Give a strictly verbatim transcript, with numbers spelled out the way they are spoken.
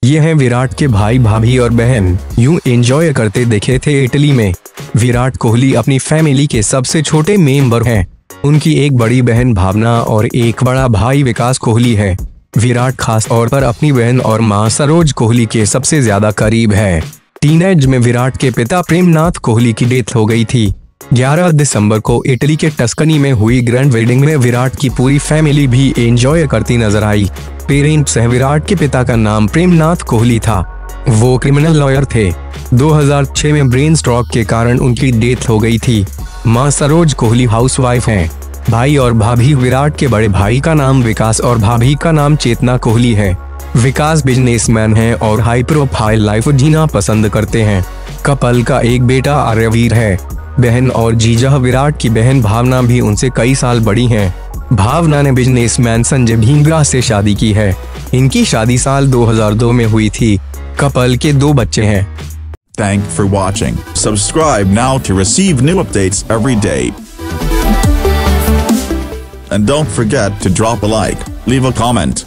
ये हैं विराट के भाई भाभी और बहन। यूं एंजॉय करते देखे थे इटली में। विराट कोहली अपनी फैमिली के सबसे छोटे मेंबर हैं। उनकी एक बड़ी बहन भावना और एक बड़ा भाई विकास कोहली है। विराट खास तौर पर अपनी बहन और मां सरोज कोहली के सबसे ज्यादा करीब है। टीनेज में विराट के पिता प्रेमनाथ कोहली की डेथ हो गई थी। ग्यारह दिसंबर को इटली के टस्कनी में हुई ग्रैंड वेडिंग में विराट की पूरी फैमिली भी एंजॉय करती नजर आई। पेरेंट्स हैं। विराट के पिता का नाम प्रेमनाथ कोहली था। वो क्रिमिनल लॉयर थे। दो हज़ार छह में ब्रेन स्ट्रोक के कारण उनकी डेथ हो गई थी। मां सरोज कोहली हाउसवाइफ हैं। भाई और भाभी विराट के बड़े भाई का नाम विकास और भाभी का नाम चेतना कोहली है। विकास बिजनेसमैन हैं और हाई प्रोफाइल लाइफ जीना पसंद करते हैं। कपल का एक बेटा आर्यवीर है। बहन और जीजा विराट की बहन भावना भी उनसे कई साल बड़ी हैं। भावना ने बिजनेसमैन संजय ढींगरा से शादी की है। इनकी शादी साल दो हज़ार दो में हुई थी। कपल के दो बच्चे हैं। Thanks for watching. Subscribe now to receive new updates every day. And don't forget to drop a like, leave a comment.